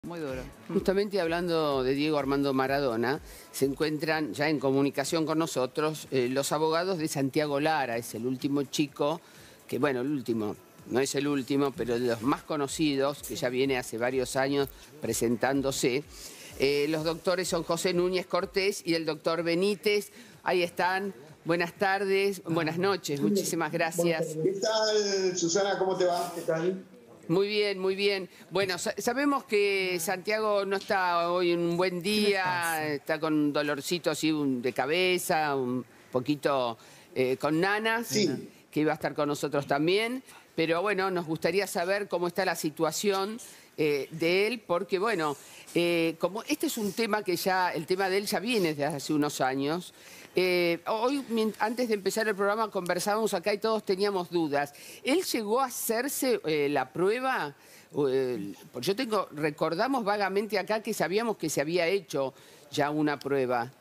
Muy duro. Justamente hablando de Diego Armando Maradona, se encuentran ya en comunicación con nosotros los abogados de Santiago Lara. Es el último chico, que bueno, el último, no es el último, pero de los más conocidos, que ya viene hace varios años presentándose. Los doctores son José Núñez Cortés y el doctor Benítez. Ahí están. Buenas tardes, buenas noches, muchísimas gracias. ¿Qué tal, Susana? ¿Cómo te va? ¿Qué tal? Muy bien, muy bien. Bueno, sabemos que Santiago no está hoy en un buen día, está con un dolorcito así de cabeza, un poquito con Nana, Sí. que iba a estar con nosotros también. Pero bueno, nos gustaría saber cómo está la situación de él, porque bueno, como este es un tema que ya, el tema de él ya viene desde hace unos años. Hoy, antes de empezar el programa, conversábamos acá y todos teníamos dudas. ¿Él llegó a hacerse la prueba? Porque recordamos vagamente acá que sabíamos que se había hecho ya una prueba.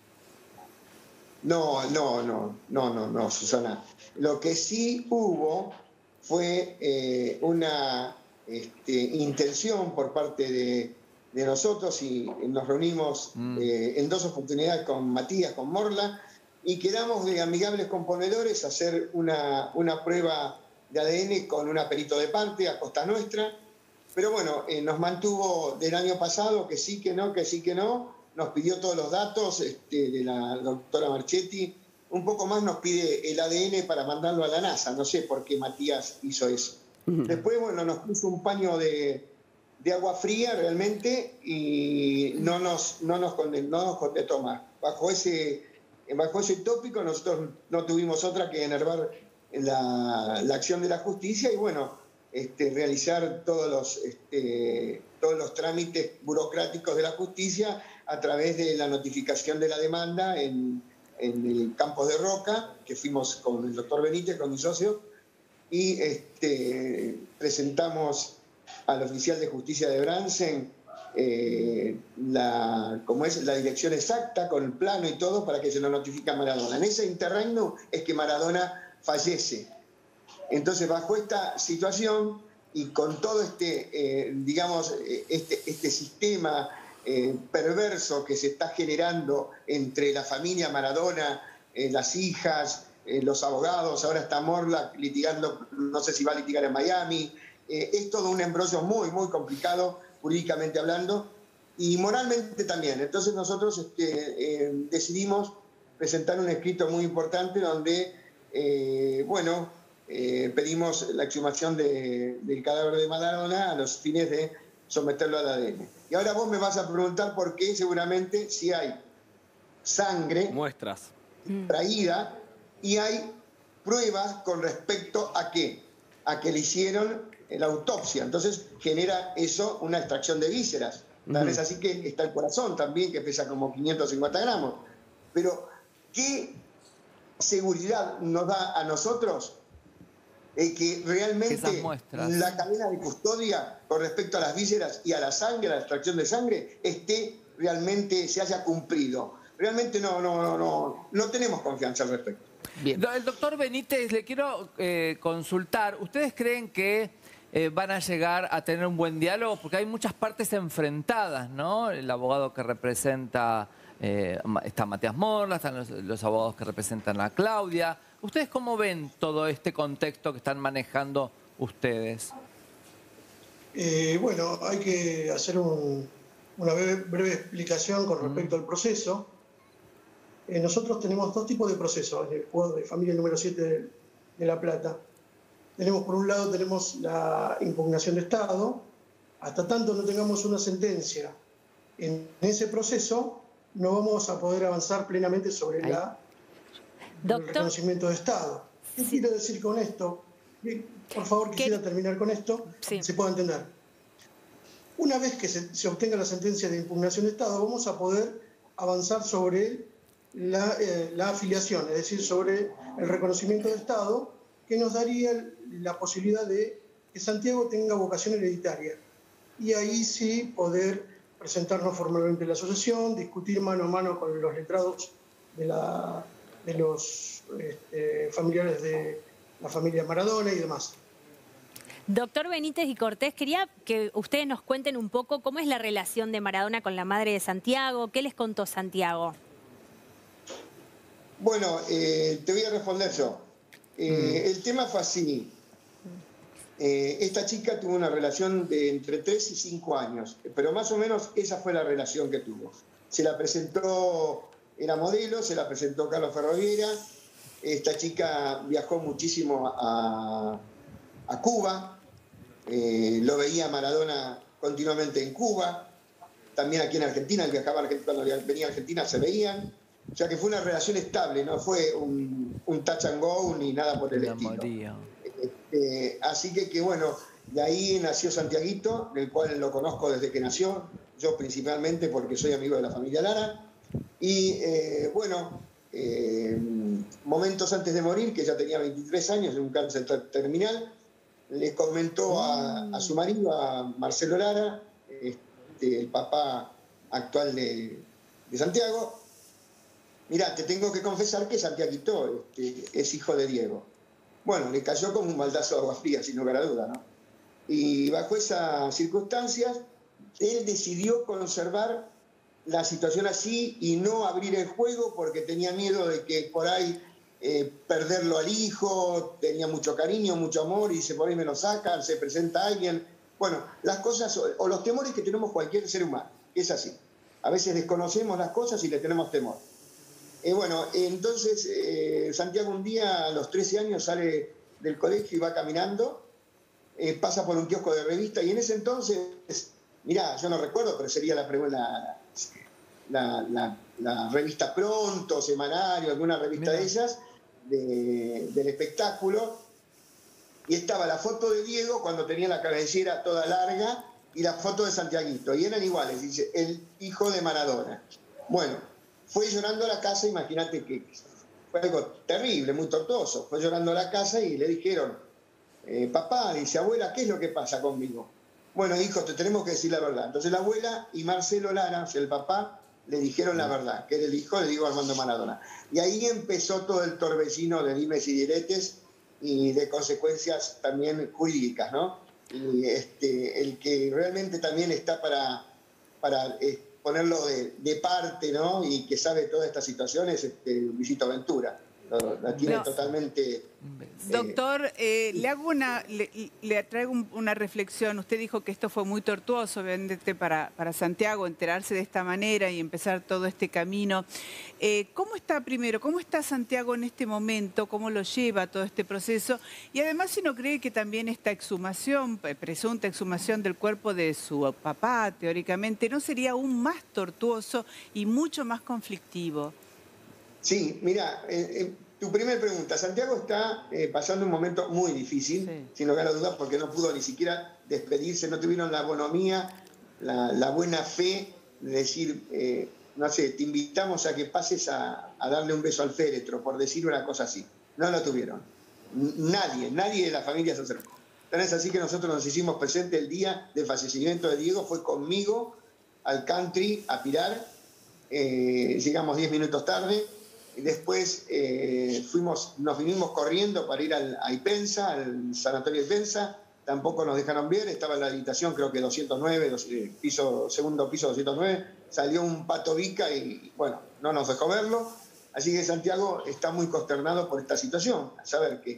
No, Susana. Lo que sí hubo fue una intención por parte de nosotros y nos reunimos en dos oportunidades con Matías, con Morla, y quedamos de amigables componedores a hacer una prueba de ADN con un perito de parte a costa nuestra. Pero bueno, nos mantuvo del año pasado que sí, que no, que sí, que no. Nos pidió todos los datos de la doctora Marchetti. Un poco más nos pide el ADN para mandarlo a la NASA. No sé por qué Matías hizo eso. Después, bueno, nos puso un paño de agua fría realmente y no nos contestó más. Bajo ese tópico nosotros no tuvimos otra que enervar la acción de la justicia y bueno, realizar todos los trámites burocráticos de la justicia a través de la notificación de la demanda en el Campos de Roca, que fuimos con el doctor Benítez, con mi socio, y presentamos al oficial de justicia de Bransen la dirección exacta con el plano y todo para que se nos notifique a Maradona. En ese interregno es que Maradona fallece. Entonces, bajo esta situación y con todo este sistema perverso que se está generando entre la familia Maradona, las hijas, los abogados, ahora está Morla litigando, no sé si va a litigar en Miami, es todo un embrollo muy, muy complicado, jurídicamente hablando, y moralmente también. Entonces nosotros decidimos presentar un escrito muy importante donde, pedimos la exhumación del cadáver de Maradona a los fines de someterlo al ADN. Y ahora vos me vas a preguntar por qué, seguramente, si hay sangre Muestras traída y hay pruebas con respecto a qué, a que le hicieron la autopsia. Entonces genera eso una extracción de vísceras. Tal vez así que está el corazón también, que pesa como 550 gramos. Pero, ¿qué seguridad nos da a nosotros que realmente la cadena de custodia con respecto a las vísceras y a la sangre, a la extracción de sangre, realmente se haya cumplido? Realmente no tenemos confianza al respecto. Bien. El doctor Benítez, le quiero consultar. ¿Ustedes creen que van a llegar a tener un buen diálogo? Porque hay muchas partes enfrentadas, ¿no? El abogado que representa, está Matías Morla, están los abogados que representan a Claudia. ¿Ustedes cómo ven todo este contexto que están manejando ustedes? Bueno, hay que hacer una breve explicación con respecto al proceso. Nosotros tenemos dos tipos de procesos en el juzgado de familia número 7 de La Plata. Por un lado tenemos la impugnación de Estado. Hasta tanto no tengamos una sentencia en ese proceso, no vamos a poder avanzar plenamente sobre el reconocimiento de Estado. ¿Qué quiero decir con esto? Por favor, quisiera terminar con esto, se pueda entender. Una vez que se obtenga la sentencia de impugnación de Estado, vamos a poder avanzar sobre la afiliación, es decir, sobre el reconocimiento de Estado, que nos daría la posibilidad de que Santiago tenga vocación hereditaria. Y ahí sí poder presentarnos formalmente en la asociación, discutir mano a mano con los letrados de los familiares de la familia Maradona y demás. Doctor Benítez y Cortés, quería que ustedes nos cuenten un poco cómo es la relación de Maradona con la madre de Santiago. ¿Qué les contó Santiago? Bueno, te voy a responder yo. El tema fue así. Esta chica tuvo una relación de entre 3 y 5 años, pero más o menos esa fue la relación que tuvo. Se la presentó, era modelo, se la presentó Carlos Ferroviera. Esta chica viajó muchísimo a Cuba, lo veía Maradona continuamente en Cuba, también aquí en Argentina, él viajaba a Argentina, cuando venía a Argentina se veían. O sea que fue una relación estable, no fue un touch and go ni nada por el estilo. Así que bueno, de ahí nació Santiaguito, del cual lo conozco desde que nació, yo principalmente porque soy amigo de la familia Lara. Y momentos antes de morir, que ya tenía 23 años, de un cáncer terminal, le comentó a su marido, a Marcelo Lara, el papá actual de Santiago: mirá, te tengo que confesar que Santiaguito es hijo de Diego. Bueno, le cayó como un baldazo de agua fría, sin lugar a duda, ¿no? Y bajo esas circunstancias, él decidió conservar la situación así y no abrir el juego porque tenía miedo de que por ahí perderlo al hijo, tenía mucho cariño, mucho amor, y dice, por ahí me lo sacan, se presenta alguien. Bueno, las cosas o los temores que tenemos cualquier ser humano, es así. A veces desconocemos las cosas y le tenemos temor. Entonces Santiago un día a los 13 años sale del colegio y va caminando, pasa por un kiosco de revista y en ese entonces, mirá, yo no recuerdo, pero sería la revista Pronto, Semanario, alguna revista de ellas, del espectáculo, y estaba la foto de Diego cuando tenía la cabellera toda larga y la foto de Santiaguito, y eran iguales, dice, el hijo de Maradona. Bueno, fue llorando a la casa, imagínate que fue algo terrible, muy tortuoso. Fue llorando a la casa y le dijeron, papá, dice, abuela, ¿qué es lo que pasa conmigo? Bueno, hijo, te tenemos que decir la verdad. Entonces la abuela y Marcelo Lara, o sea, el papá, le dijeron la verdad, que era el hijo de Diego Armando Maradona. Y ahí empezó todo el torbellino de dimes y diretes y de consecuencias también jurídicas, ¿no? Y el que realmente también está para ponerlo de parte, ¿no? Y que sabe todas estas situaciones, Luisito Ventura. La tiene totalmente... Doctor, le traigo una reflexión. Usted dijo que esto fue muy tortuoso, obviamente, para Santiago enterarse de esta manera y empezar todo este camino. ¿Cómo está Santiago en este momento? ¿Cómo lo lleva todo este proceso? Y además, si no cree que también esta exhumación, presunta exhumación del cuerpo de su papá, teóricamente, ¿no sería aún más tortuoso y mucho más conflictivo? Sí, mira, tu primera pregunta. Santiago está pasando un momento muy difícil, sin lugar a dudas, porque no pudo ni siquiera despedirse, no tuvieron la bonomía, la buena fe de decir, no sé, te invitamos a que pases a darle un beso al féretro, por decir una cosa así. No lo tuvieron. Nadie de la familia se acercó. Tan es así que nosotros nos hicimos presente el día del fallecimiento de Diego, fue conmigo al country, a Pilar, llegamos 10 minutos tarde. Después nos vinimos corriendo para ir a Ipensa, al sanatorio de Ipensa. Tampoco nos dejaron ver, estaba en la habitación, creo que 209, segundo piso 209. Salió un Pato Vica y, bueno, no nos dejó verlo. Así que Santiago está muy consternado por esta situación, a saber que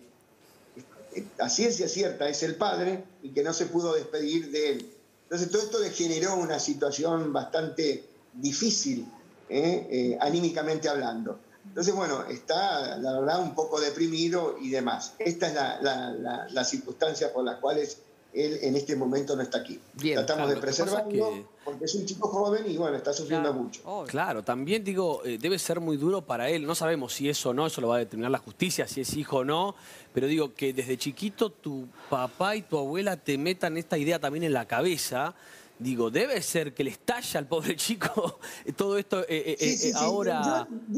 a ciencia cierta es el padre y que no se pudo despedir de él. Entonces todo esto le generó una situación bastante difícil, anímicamente hablando. Entonces, bueno, está, la verdad, un poco deprimido y demás. Esta es la circunstancia por las cuales él en este momento no está aquí. Bien, tratamos de preservarlo porque es un chico joven y, bueno, está sufriendo mucho. Claro, también digo, debe ser muy duro para él. No sabemos si es o no, eso lo va a determinar la justicia, si es hijo o no. Pero digo que desde chiquito tu papá y tu abuela te metan esta idea también en la cabeza. Digo, debe ser que le estalla al pobre chico todo esto sí. ahora... Yo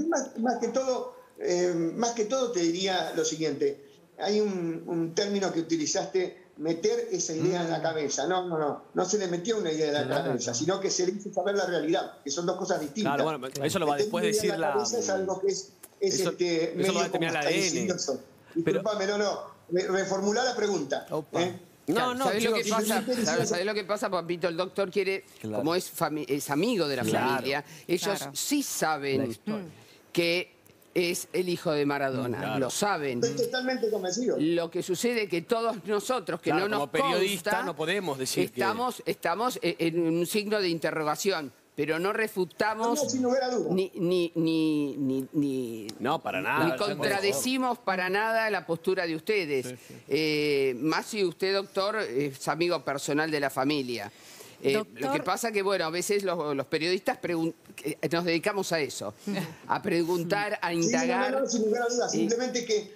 más que todo te diría lo siguiente. Hay un término que utilizaste, meter esa idea en la cabeza. No se le metió una idea en la cabeza, sino que se le hizo saber la realidad, que son dos cosas distintas. Claro, bueno, eso lo va después de decir la... Es algo que es eso medio lo va a determinar la ADN. Discúlpame, reformular la pregunta. ¿Sabés lo que pasa? ¿Sabés lo que pasa, papito? El doctor quiere, como es amigo de la familia, ellos sí saben que es el hijo de Maradona. Lo saben. Estoy totalmente convencido. Lo que sucede es que todos nosotros, que no nos como periodistas, consta, no podemos decir estamos en un signo de interrogación. Pero no refutamos sin lugar a dudas. No, para nada. Ni contradecimos para nada la postura de ustedes. Más si usted, doctor, es amigo personal de la familia. Lo que pasa que, bueno, a veces los periodistas nos dedicamos a eso, a preguntar, a indagar. Sí, sin lugar a dudas. Simplemente que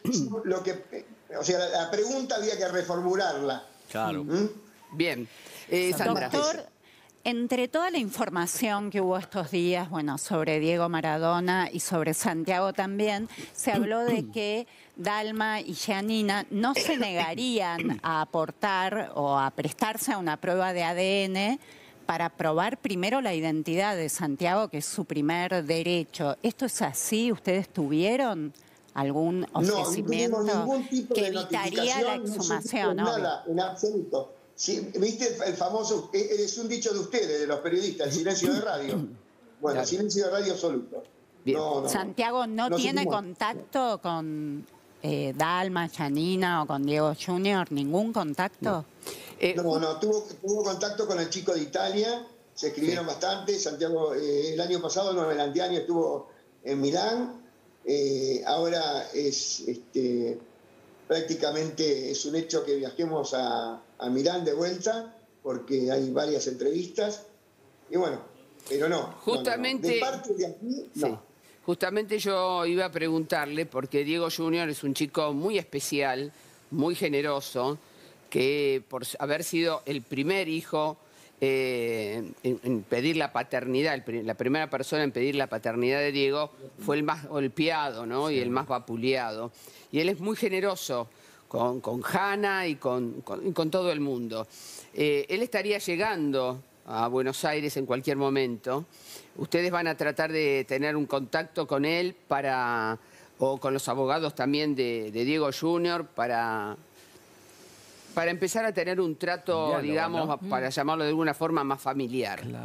la pregunta había que reformularla. Claro. Bien. Sandra. Doctor, entre toda la información que hubo estos días, bueno, sobre Diego Maradona y sobre Santiago también, se habló de que Dalma y Giannina no se negarían a aportar o a prestarse a una prueba de ADN para probar primero la identidad de Santiago, que es su primer derecho. ¿Esto es así? ¿Ustedes tuvieron algún ofrecimiento que evitaría la exhumación? Nada, en absoluto. Sí, ¿viste el famoso, es un dicho de ustedes, de los periodistas, el silencio de radio? Bueno, silencio de radio absoluto. Santiago no tiene contacto con Dalma, Giannina o con Diego Junior, ¿ningún contacto? No, tuvo contacto con el chico de Italia, se escribieron bastante. Santiago el año pasado, no, el anteaño estuvo en Milán, ahora es prácticamente es un hecho que viajemos a Milán de vuelta, porque hay varias entrevistas, y bueno, pero no. Justamente, de parte de aquí, no. Sí. Justamente yo iba a preguntarle, porque Diego Junior es un chico muy especial, muy generoso, que por haber sido el primer hijo en pedir la paternidad, la primera persona en pedir la paternidad de Diego, fue el más golpeado, ¿no? Sí. Y el más vapuleado. Y él es muy generoso con Hanna y con todo el mundo. Él estaría llegando a Buenos Aires en cualquier momento. Ustedes van a tratar de tener un contacto con él o con los abogados también de Diego Junior para empezar a tener un trato, diálogo, digamos, ¿no? Para llamarlo de alguna forma más familiar. Claro.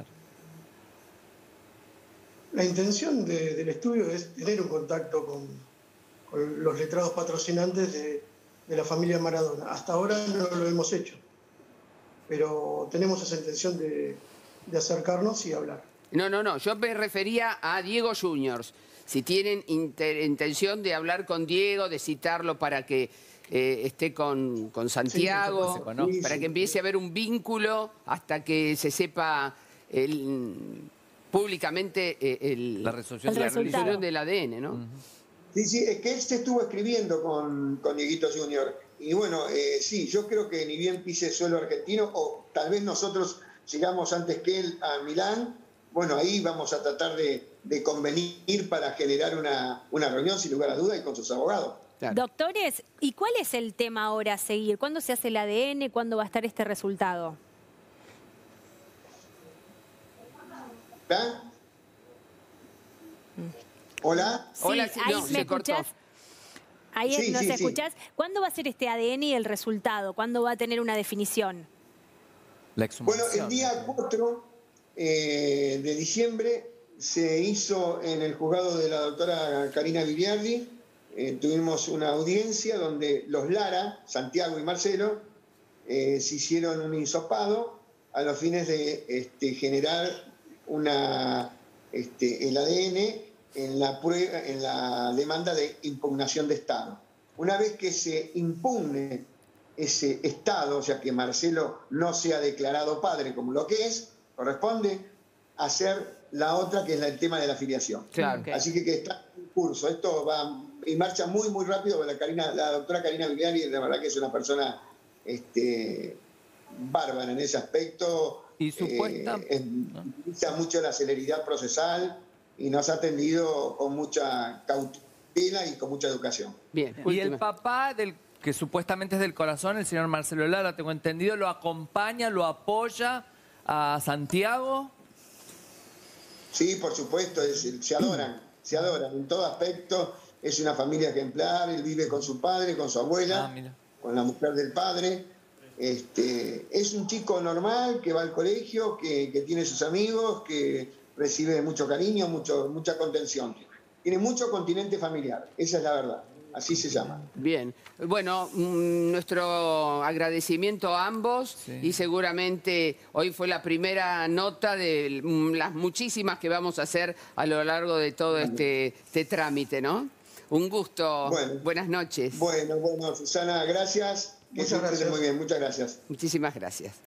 La intención del estudio es tener un contacto con los letrados patrocinantes de la familia Maradona. Hasta ahora no lo hemos hecho, pero tenemos esa intención de acercarnos y hablar. No, yo me refería a Diego Junior. Si tienen intención de hablar con Diego, de citarlo para que esté con Santiago, para que empiece a haber un vínculo hasta que se sepa públicamente la resolución del ADN, ¿no? Sí, es que él se estuvo escribiendo con Dieguito Junior. Y bueno, sí, yo creo que ni bien pise suelo argentino, o tal vez nosotros llegamos antes que él a Milán, bueno, ahí vamos a tratar de convenir para generar una reunión, sin lugar a duda, y con sus abogados. Claro. Doctores, ¿y cuál es el tema ahora a seguir? ¿Cuándo se hace el ADN? ¿Cuándo va a estar este resultado? ¿Ah? ¿Hola? Sí, Hola, ahí no, me escuchás. Ahí nos escuchás. ¿Cuándo va a ser este ADN y el resultado? ¿Cuándo va a tener una definición? Bueno, el día 4 de diciembre se hizo en el juzgado de la doctora Karina Vigliardi. Tuvimos una audiencia donde los Lara, Santiago y Marcelo, se hicieron un hisopado a los fines de generar el ADN en la demanda de impugnación de Estado. Una vez que se impugne ese Estado, o sea que Marcelo no sea declarado padre como lo que es, corresponde hacer la otra, que es el tema de la filiación. Claro. Así que está en curso. Esto va en marcha muy, muy rápido. La doctora Karina Vigliari, la verdad que es una persona bárbara en ese aspecto. Y supuesta. Utiliza mucho la celeridad procesal y nos ha atendido con mucha cautela y con mucha educación. Bien. Y el papá que supuestamente es del corazón, el señor Marcelo Lara, tengo entendido, lo acompaña, lo apoya a Santiago. Sí, por supuesto, se adoran en todo aspecto. Es una familia ejemplar, él vive con su padre, con su abuela, con la mujer del padre. Es un chico normal que va al colegio, que tiene sus amigos, que recibe mucho cariño, mucha contención. Tiene mucho continente familiar, esa es la verdad. Así se llama. Bien. Bueno, nuestro agradecimiento a ambos y seguramente hoy fue la primera nota de las muchísimas que vamos a hacer a lo largo de todo este trámite, ¿no? Un gusto. Bueno, buenas noches. Bueno, Susana, gracias. Muchas gracias. Muy bien, muchas gracias. Muchísimas gracias.